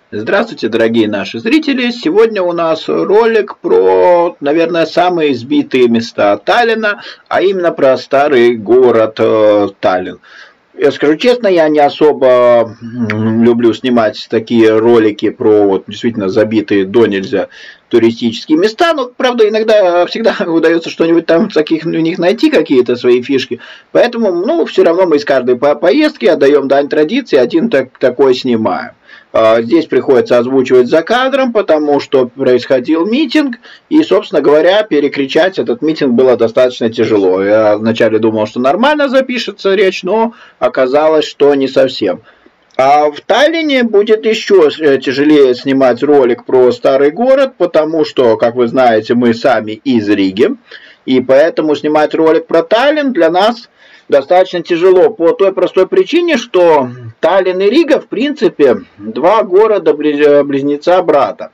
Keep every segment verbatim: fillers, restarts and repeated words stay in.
Здравствуйте, дорогие наши зрители! Сегодня у нас ролик про, наверное, самые избитые места Таллина, а именно про старый город э, Таллин. Я скажу честно, я не особо люблю снимать такие ролики про вот действительно забитые до нельзя туристические места, но, правда, иногда всегда удается что-нибудь там таких у них найти, какие-то свои фишки. Поэтому, ну, все равно мы из каждой поездки отдаем дань традиции, один так, такой снимаем. Здесь приходится озвучивать за кадром, потому что происходил митинг, и, собственно говоря, перекричать этот митинг было достаточно тяжело. Я вначале думал, что нормально запишется речь, но оказалось, что не совсем. А в Таллине будет еще тяжелее снимать ролик про старый город, потому что, как вы знаете, мы сами из Риги, и поэтому снимать ролик про Таллин для нас достаточно тяжело по той простой причине, что Таллин и Рига, в принципе, два города-близнеца брата.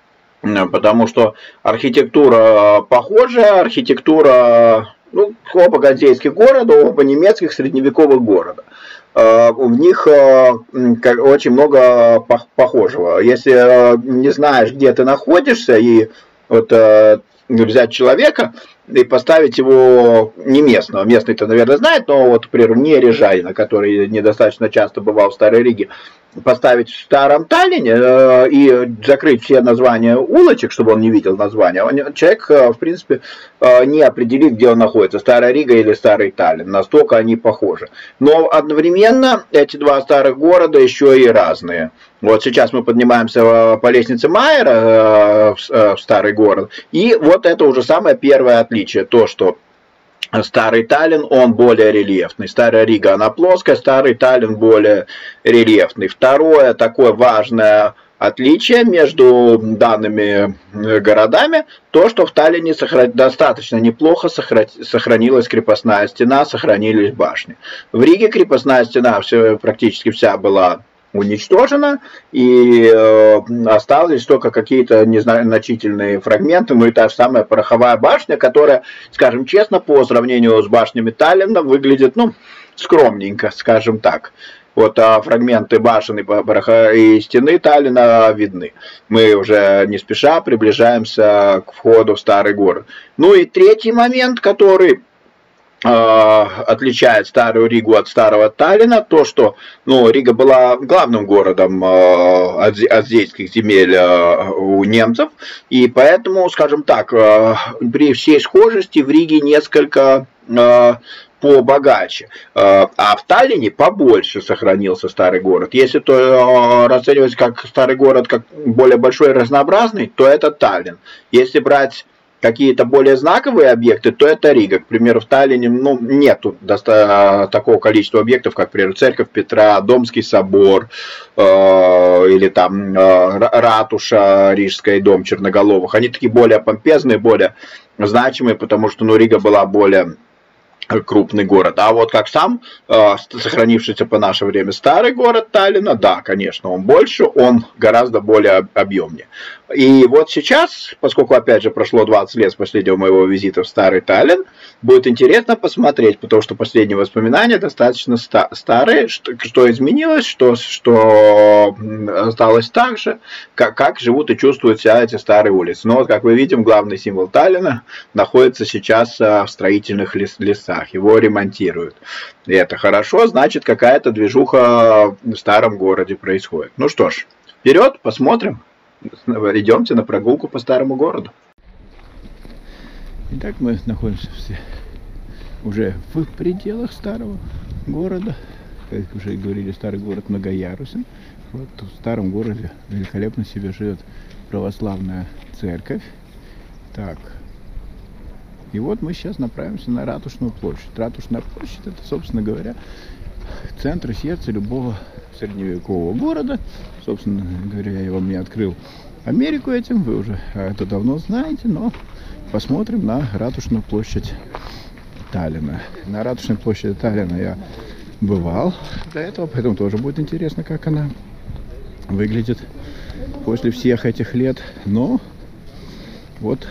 Потому что архитектура похожая, архитектура, ну, оба ганзейских города, оба немецких средневековых города. В них очень много похожего. Если не знаешь, где ты находишься, и вот взять человека и поставить его не местного. Местный-то, наверное, знает, но вот, например, не Рижанина, который недостаточно часто бывал в Старой Риге, поставить в Старом Таллине э, и закрыть все названия улочек, чтобы он не видел названия, он, человек, э, в принципе, э, не определит, где он находится, Старая Рига или Старый Таллин. Настолько они похожи. Но одновременно эти два старых города еще и разные. Вот сейчас мы поднимаемся по лестнице Майера в старый город. И вот это уже самое первое отличие. То, что старый Таллин, он более рельефный. Старая Рига, она плоская, старый Таллин более рельефный. Второе такое важное отличие между данными городами, то, что в Таллине достаточно неплохо сохранилась крепостная стена, сохранились башни. В Риге крепостная стена все, практически вся была уничтожена, и э, остались только какие-то незначительные фрагменты, ну и та же самая пороховая башня, которая, скажем честно, по сравнению с башнями Таллина выглядит, ну, скромненько, скажем так. Вот а фрагменты башен и, пороха, и стены Таллина видны. Мы уже не спеша приближаемся к входу в старый город. Ну и третий момент, который отличает старую Ригу от старого Таллина, то, что, ну, Рига была главным городом э, азейских земель э, у немцев, и поэтому, скажем так, э, при всей схожести в Риге несколько э, побогаче, э, а в Таллине побольше сохранился старый город. Если то э, расценивать как старый город как более большой и разнообразный, то это Таллин. Если брать какие-то более знаковые объекты, то это Рига. К примеру, в Таллине, ну, нету такого количества объектов, как, например, Церковь Петра, Домский собор, э, или там э, ратуша Рижская и дом Черноголовых. Они такие более помпезные, более значимые, потому что, ну, Рига была более крупный город. А вот как сам э, сохранившийся по наше время старый город Таллина, да, конечно, он больше, он гораздо более объемнее. И вот сейчас, поскольку опять же прошло двадцать лет с последнего моего визита в старый Таллин, будет интересно посмотреть, потому что последние воспоминания достаточно ста старые, что, что изменилось, что, что осталось так же, как, как живут и чувствуют себя эти старые улицы. Но вот, как мы видим, главный символ Таллина находится сейчас в строительных лес лесах, его ремонтируют. И это хорошо, значит, какая-то движуха в старом городе происходит. Ну что ж, вперед, посмотрим. Идемте на прогулку по старому городу. Итак, мы находимся все уже в пределах старого города. Как уже говорили, старый город многоярусен. Вот в старом городе великолепно себе живет православная церковь. Так. И вот мы сейчас направимся на Ратушную площадь. Ратушная площадь — это, собственно говоря, центр и сердце любого средневекового города. Собственно говоря, я вам не открыл Америку этим, вы уже это давно знаете, но посмотрим на Ратушную площадь Таллина. На Ратушной площади Таллина я бывал до этого, поэтому тоже будет интересно, как она выглядит после всех этих лет. Но вот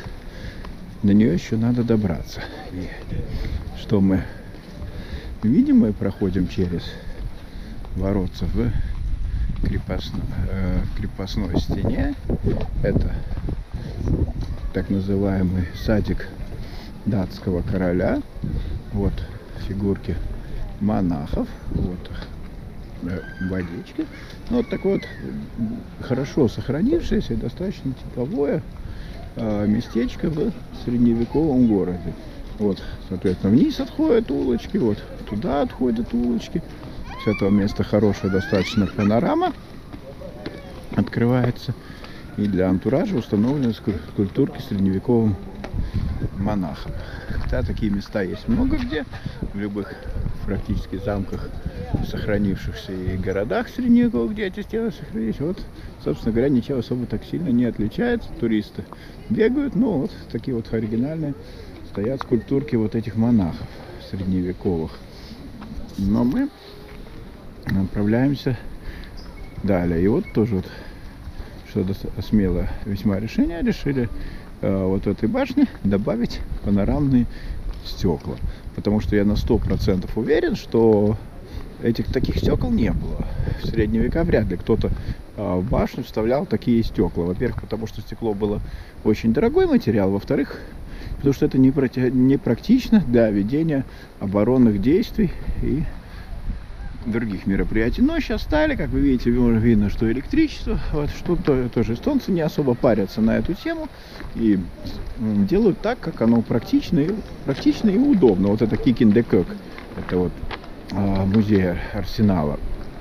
до нее еще надо добраться. И что мы видим, мы проходим через воротца в крепостной, э, крепостной стене. Это так называемый садик датского короля. Вот фигурки монахов. Вот э, водички. Ну, вот так вот хорошо сохранившееся, достаточно тепловое э, местечко в средневековом городе. Вот, соответственно, вниз отходят улочки, вот туда отходят улочки. С этого места хорошая достаточно панорама открывается. И для антуража установлены скульптурки средневековым монахом. Хотя такие места есть много где, в любых практически замках, сохранившихся, и городах средневековых, где эти стены сохранились. Вот, собственно говоря, ничего особо так сильно не отличается. Туристы бегают, но вот такие вот оригинальные стоят скульптурки вот этих монахов средневековых. Но мы направляемся далее. И вот тоже вот что-то смелое весьма решение. Решили э, вот в этой башне добавить панорамные стекла. Потому что я на сто процентов уверен, что этих таких стекол не было. В средние века вряд ли кто-то э, в башню вставлял такие стекла. Во-первых, потому что стекло было очень дорогой материал. Во-вторых, потому что это не, не практично для ведения оборонных действий и других мероприятий. Но сейчас стали, как вы видите, видно, что электричество, вот что-то тоже эстонцы не особо парятся на эту тему и делают так, как оно практично и, практично и удобно. Вот это Кикиндекёк, это вот а, музей арсенала.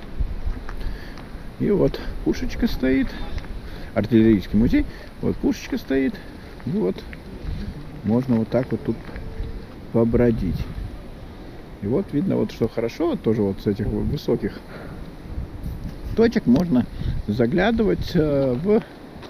И вот пушечка стоит, артиллерийский музей, вот пушечка стоит, и вот можно вот так вот тут побродить. И вот видно, вот что хорошо, вот тоже вот с этих высоких точек можно заглядывать э, в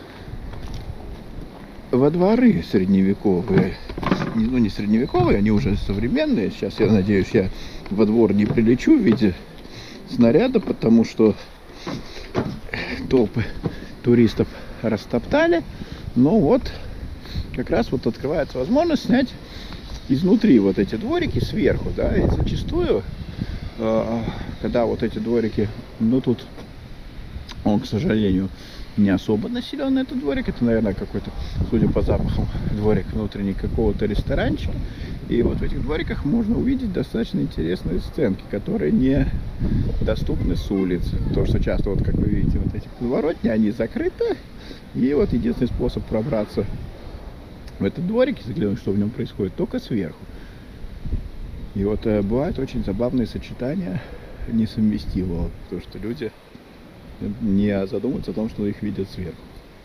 во дворы средневековые. Не, ну не средневековые, они уже современные. Сейчас, я надеюсь, я во двор не прилечу в виде снаряда, потому что толпы туристов растоптали. Но вот как раз вот открывается возможность снять изнутри вот эти дворики сверху, да, и зачастую, э, когда вот эти дворики, ну тут он, к сожалению, не особо населенный этот дворик, это, наверное, какой-то, судя по запахам, дворик внутренний какого-то ресторанчика, и вот в этих двориках можно увидеть достаточно интересные сценки, которые не доступны с улицы, потому что часто, вот как вы видите, вот эти подворотни, они закрыты, и вот единственный способ пробраться в этот дворик и заглянуть, что в нем происходит, только сверху. И вот э, бывают очень забавные сочетания несовместимого, потому что люди не задумываются о том, что их видят сверху.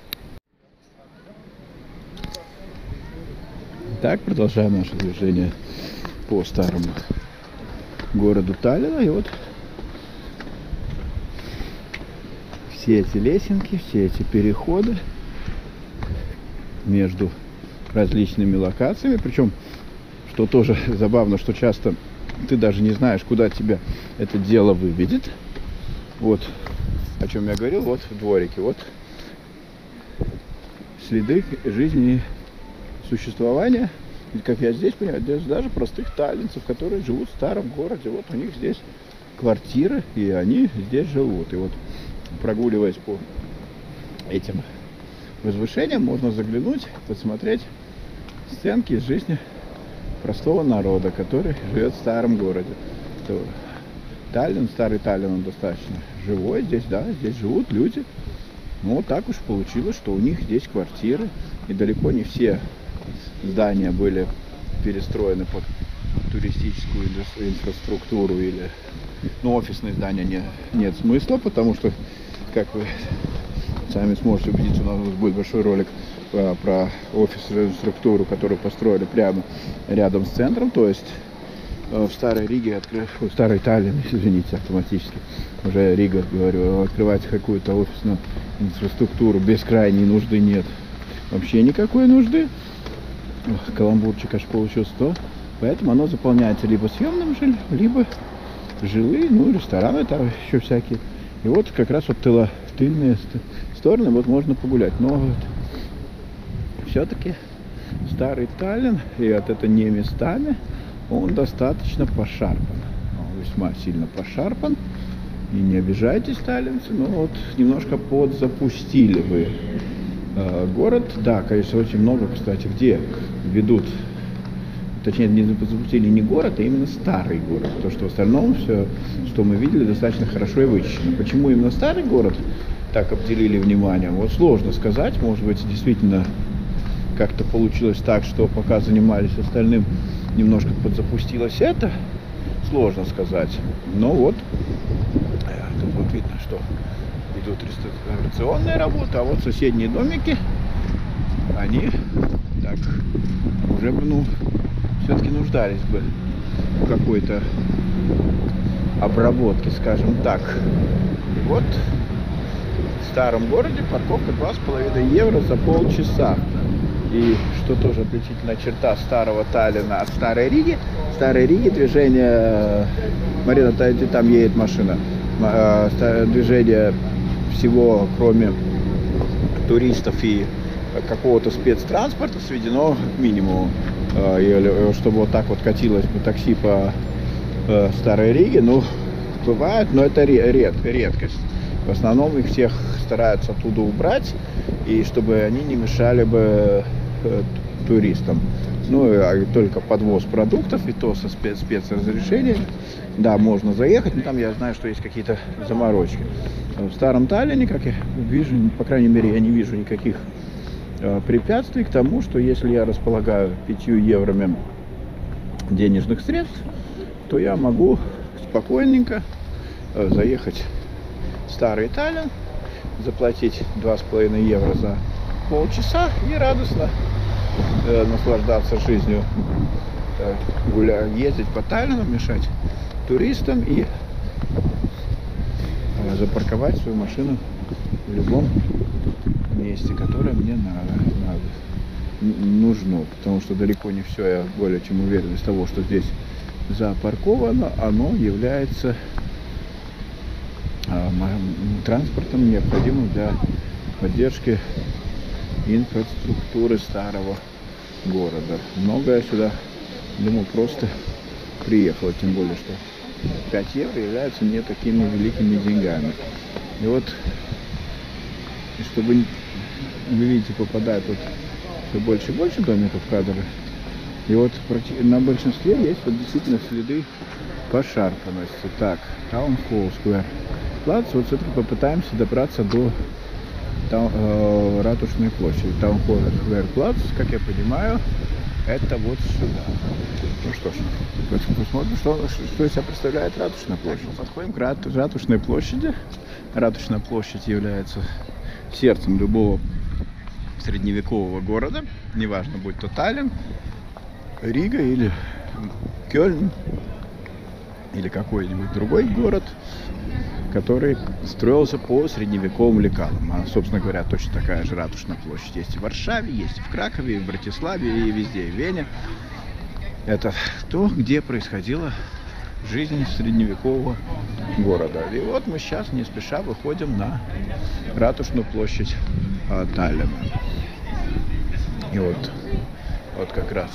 Так, продолжаем наше движение по старому городу Таллина. И вот все эти лесенки, все эти переходы между различными локациями, причем, что тоже забавно, что часто ты даже не знаешь, куда тебя это дело выведет. Вот о чем я говорил, вот в дворике, вот следы жизни и существования, как я здесь понимаю, даже простых таллинцев, которые живут в старом городе. Вот у них здесь квартиры, и они здесь живут. И вот, прогуливаясь по этим возвышениям, можно заглянуть, посмотреть сценки из жизни простого народа, который живет в старом городе. То Таллин, старый Таллин, он достаточно живой здесь, да, здесь живут люди. Но вот так уж получилось, что у них здесь квартиры, и далеко не все здания были перестроены под туристическую инфраструктуру или, ну, офисные здания не, нет смысла, потому что, как вы сами сможете убедиться, у нас будет большой ролик про, про офисную структуру, которую построили прямо рядом с центром. То есть в Старой Риге, открыв, в Старой Таллин, извините, автоматически, уже Рига, говорю, открывать какую-то офисную инфраструктуру без крайней нужды нет. Вообще никакой нужды. Ох, каламбурчик аж получился, то. Поэтому оно заполняется либо съемным жильем, либо жилые, ну, рестораны там еще всякие. И вот как раз вот тыло, тыльные стороны, вот можно погулять. Но вот все-таки Старый Таллин, и от это не местами, он достаточно пошарпан. Он весьма сильно пошарпан. И не обижайтесь, таллинцы, но вот немножко подзапустили вы э, город. Да, конечно, очень много, кстати, где ведут, точнее, не запустили не город, а именно старый город. Потому что в остальном все, что мы видели, достаточно хорошо и вычищено. Почему именно старый город так обделили вниманием? Вот сложно сказать. Может быть, действительно как-то получилось так, что пока занимались остальным, немножко подзапустилось это. Сложно сказать. Но вот, тут вот видно, что идут реставрационные работы, а вот соседние домики, они так уже бы, ну, все-таки нуждались бы в какой-то обработке, скажем так. И вот в старом городе парковка два с половиной евро за полчаса. И что тоже отличительная черта старого Таллина от старой Риги. В старой Риге движение, Марина, там едет машина, движение всего, кроме туристов и какого-то спецтранспорта, сведено к минимуму. И чтобы вот так вот катилось бы такси по старой Риге, ну, бывает, но это ред, редкость. В основном их всех стараются оттуда убрать, и чтобы они не мешали бы э, туристам. Ну, а только подвоз продуктов, и то со спец спецразрешением. Да, можно заехать, но там я знаю, что есть какие-то заморочки. В старом Таллине, как я вижу, по крайней мере, я не вижу никаких э, препятствий к тому, что если я располагаю пятью еврами денежных средств, то я могу спокойненько э, заехать в старый Таллин, заплатить два с половиной евро за полчаса и радостно э, наслаждаться жизнью, э, гуля, ездить по Таллину, мешать туристам и э, запарковать свою машину в любом месте, которое мне надо, надо, нужно, потому что далеко не все, я более чем уверен, из того, что здесь запарковано, оно является транспортом, необходимым для поддержки инфраструктуры старого города. Многое сюда, думаю, просто приехало, тем более, что пять евро являются не такими великими деньгами. И вот, чтобы, вы видите, попадает вот все больше и больше домиков в кадр. И вот на большинстве есть вот действительно следы пошарпанности. Так, Town Hall Square. Вот все-таки попытаемся добраться до там, э, Ратушной площади. Town Hall Square Platz, как я понимаю, это вот сюда. Ну что ж, посмотрим, что, что из себя представляет Ратушная площадь. Подходим к Рат, Ратушной площади. Ратушная площадь является сердцем любого средневекового города. Неважно, будь то Таллин, Рига или Кёльн, или какой-нибудь другой город, который строился по средневековым лекалам. А, собственно говоря, точно такая же Ратушная площадь есть и в Варшаве, есть и в Кракове, и в Братиславе, и везде, и в Вене. Это то, где происходила жизнь средневекового города. И вот мы сейчас не спеша выходим на Ратушную площадь а, Таллина. И вот, вот как раз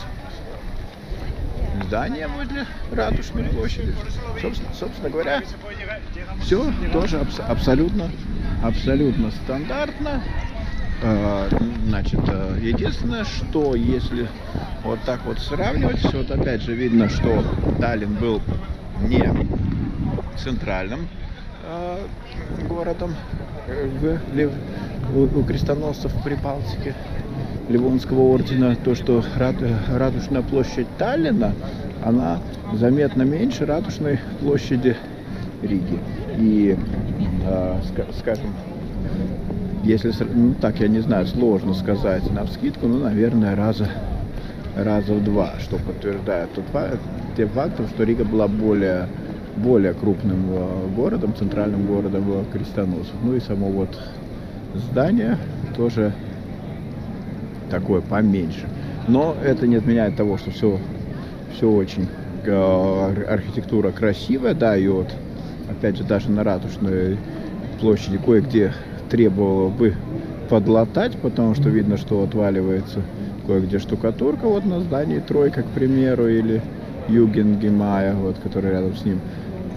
здание возле Ратушной площади. Собственно, собственно говоря, все тоже абс абсолютно, абсолютно стандартно. Значит, единственное, что если вот так вот сравнивать, вот опять же видно, что Таллин был не центральным э, городом в, в, у крестоносцев в Прибалтике Ливонского ордена. То, что рат, Ратушная площадь Таллина, она заметно меньше Ратушной площади Риги. И, э, скажем, если, ну, так, я не знаю, сложно сказать навскидку, ну, наверное, раза, раза в два, что подтверждает тот факт, тем фактом, что Рига была более, более крупным городом, центральным городом крестоносцев. Ну и само вот здание тоже такое поменьше. Но это не отменяет того, что все, все очень э, архитектура красивая, да, и вот, опять же, даже на Ратушной площади кое-где требовало бы подлатать, потому что видно, что отваливается кое-где штукатурка, вот на здании Тройка, к примеру, или Югенгемайя, вот, который рядом с ним.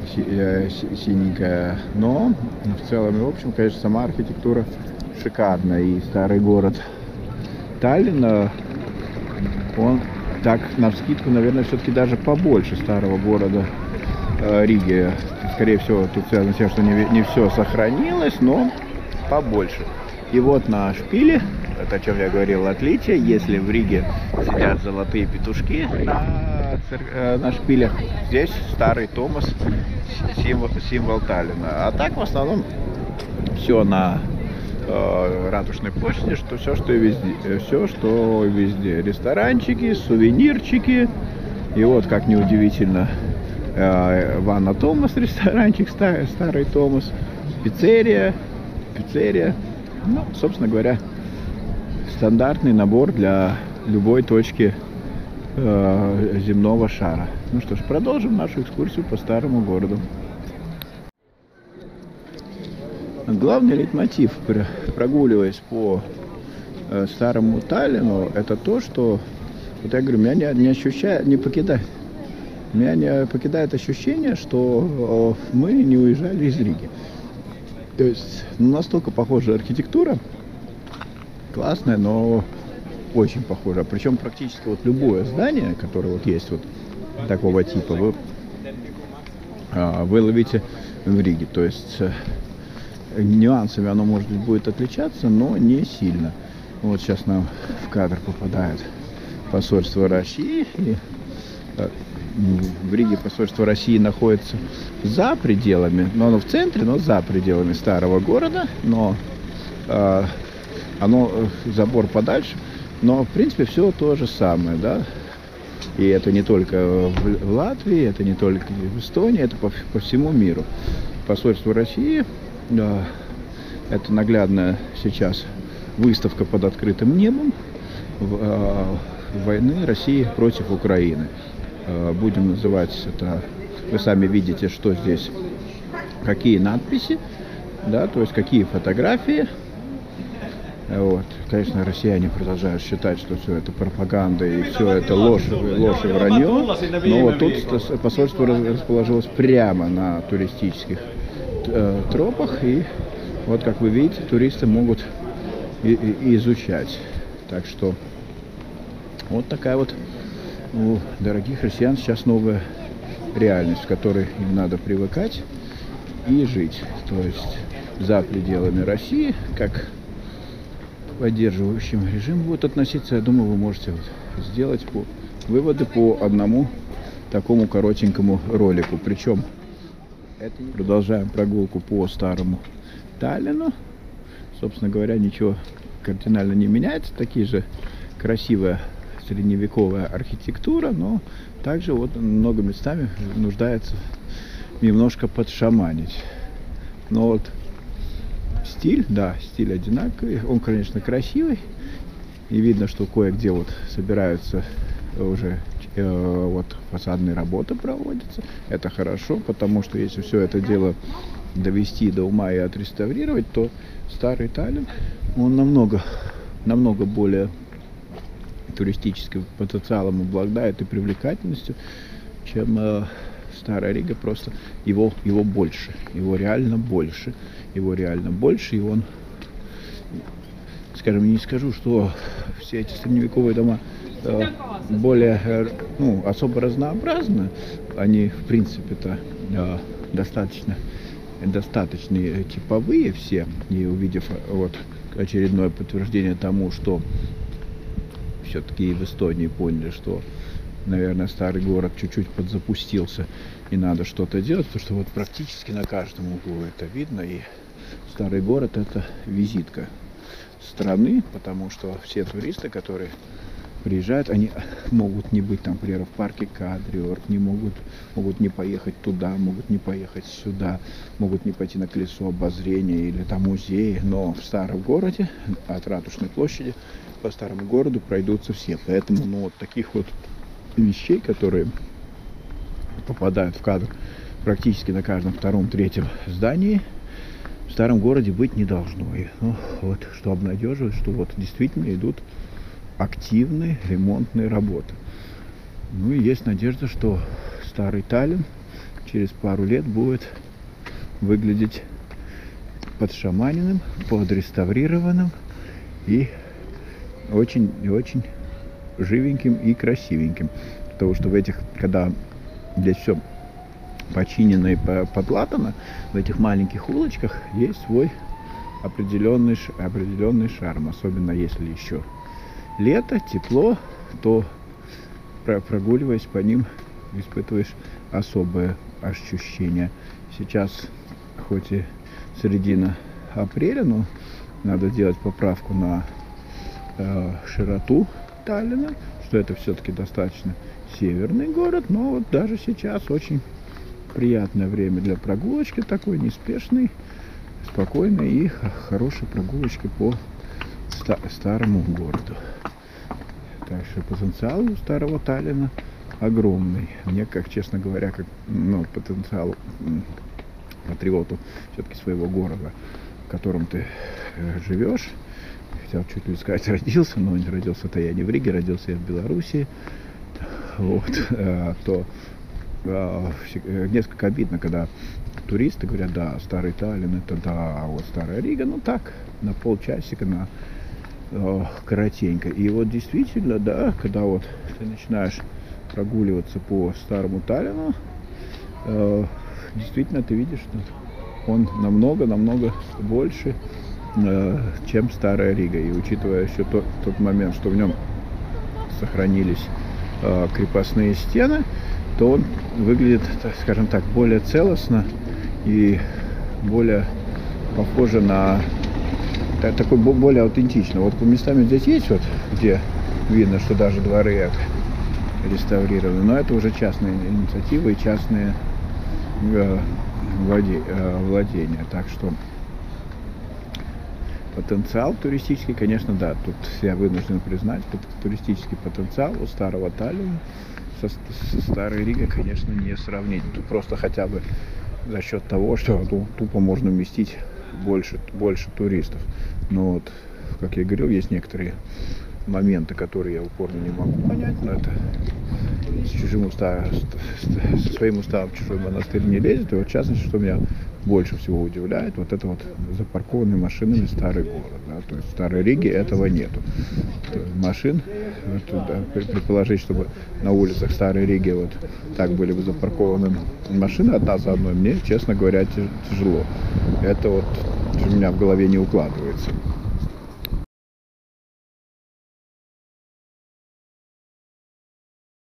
синенькая, но в целом и в общем, конечно, сама архитектура шикарная. И старый город Таллина, он так навскидку, наверное, все-таки даже побольше старого города э, Риги. Скорее всего, тут связано с тем, что не, не все сохранилось, но побольше. И вот на шпиле, это о чем я говорил, отличие, если в Риге сидят золотые петушки на, э, на шпилях, здесь старый Томас, символ, символ Таллина. А так в основном все на э, Ратушной площади, что все, что и везде, все, что везде, ресторанчики, сувенирчики. И вот, как неудивительно, э, Ванна Томас, ресторанчик, старый, старый Томас, пиццерия, пиццерия. Ну, собственно говоря, стандартный набор для любой точки э, земного шара. Ну что ж, продолжим нашу экскурсию по старому городу. Главный лейтмотив, прогуливаясь по э, старому Таллину, это то, что, вот я говорю, меня не, не ощущает, не покидает, меня не покидает ощущение, что э, мы не уезжали из Риги. То есть, ну, настолько похожая архитектура, классная, но очень похожа. Причем практически вот любое здание, которое вот есть вот такого типа, вы, а, вы ловите в Риге. То есть нюансами оно, может быть, будет отличаться, но не сильно. Вот сейчас нам в кадр попадает посольство России. И, а, в Риге посольство России находится за пределами, но оно в центре, но за пределами старого города, но э, оно забор подальше, но в принципе все то же самое, да. И это не только в, в Латвии, это не только в Эстонии, это по, по всему миру. Посольство России, э, это наглядная сейчас выставка под открытым небом в, э, войны России против Украины. Будем называть это, вы сами видите, что здесь, какие надписи, да, то есть какие фотографии. Вот. Конечно, россияне продолжают считать, что все это пропаганда и все это ложь, ложь и вранье. Но вот тут посольство расположилось прямо на туристических э, тропах, и вот, как вы видите, туристы могут и, и изучать. Так что вот такая вот у дорогих россиян сейчас новая реальность, в которой им надо привыкать и жить. То есть за пределами России, как к поддерживающим режим будут относиться, я думаю, вы можете вот сделать по, выводы по одному такому коротенькому ролику. Причем это продолжаем прогулку по старому Таллину. Собственно говоря, ничего кардинально не меняется. Такие же красивые средневековая архитектура, но также вот много местами нуждается немножко подшаманить. Но вот стиль, да, стиль одинаковый, он, конечно, красивый, и видно, что кое-где вот собираются уже э, вот фасадные работы проводятся. Это хорошо, потому что если все это дело довести до ума и отреставрировать, то старый Таллин, он намного, намного более туристическим потенциалом обладает и привлекательностью, чем э, старая Рига. Просто его, его больше, его реально больше, его реально больше, и он, скажем, не скажу, что все эти средневековые дома э, более, э, ну, особо разнообразны, они, в принципе-то, э, достаточно, достаточно типовые все, и увидев вот очередное подтверждение тому, что все-таки в Эстонии поняли, что, наверное, старый город чуть-чуть подзапустился и надо что-то делать, потому что вот практически на каждом углу это видно, и старый город — это визитка страны, потому что все туристы, которые приезжают, они могут не быть там, например, в парке Кадриорг, не могут, могут не поехать туда, могут не поехать сюда, могут не пойти на колесо обозрения или там музей, но в старом городе от Ратушной площади по старому городу пройдутся все. Поэтому, ну, вот таких вот вещей, которые попадают в кадр практически на каждом втором, третьем здании, в старом городе быть не должно. И, ну, вот, что обнадеживает, что вот действительно идут активные ремонтные работы. Ну и есть надежда, что старый Таллин через пару лет будет выглядеть подшаманенным, подреставрированным и очень и очень живеньким и красивеньким. Потому что в этих, когда здесь все починено и подлатано, в этих маленьких улочках есть свой определенный, определенный шарм. Особенно если еще лето, тепло, то прогуливаясь по ним, испытываешь особое ощущение. Сейчас хоть и середина апреля, но надо делать поправку на э, широту Таллина, что это все-таки достаточно северный город, но вот даже сейчас очень приятное время для прогулочки, такой неспешной, спокойной и хорошей прогулочки по ста старому городу. Так что потенциал у старого Таллина огромный. Мне, как честно говоря, как ну, потенциал патриоту все-таки своего города, в котором ты э, живешь. Хотел чуть ли сказать родился, но не родился-то я не в Риге, родился я в Белоруссии. Вот, э, то э, несколько обидно, когда туристы говорят, да, старый Таллин, это да, а вот старая Рига, ну так, на полчасика, на э, коротенько. И вот действительно, да, когда вот ты начинаешь прогуливаться по старому Таллину, э, действительно ты видишь, что он намного-намного больше, э, чем старая Рига. И учитывая еще тот, тот момент, что в нем сохранились э, крепостные стены, то он выглядит, так, скажем так, более целостно и более похоже на так, такой более аутентично. Вот по местам здесь есть, вот где видно, что даже дворы реставрированы, но это уже частные инициативы и частные э, владе, э, владения. Так что потенциал туристический, конечно, да, тут я вынужден признать, туристический потенциал у старого Таллина со, со старой Ригой, конечно, не сравнить. Тут просто хотя бы за счет того, что ну, тупо можно вместить больше, больше туристов. Но вот, как я говорил, есть некоторые моменты, которые я упорно не могу понять, но это с чужим уставом, со своим уставом в чужой монастырь не лезет. И вот в частности, что меня больше всего удивляет, вот это вот запаркованные машинами старый город. Да? То есть в Старой Риге этого нету. Машин, вот, да, предположить, чтобы на улицах Старой Риги вот так были бы запаркованы машины одна за одной, мне, честно говоря, тяжело. Это вот у меня в голове не укладывается.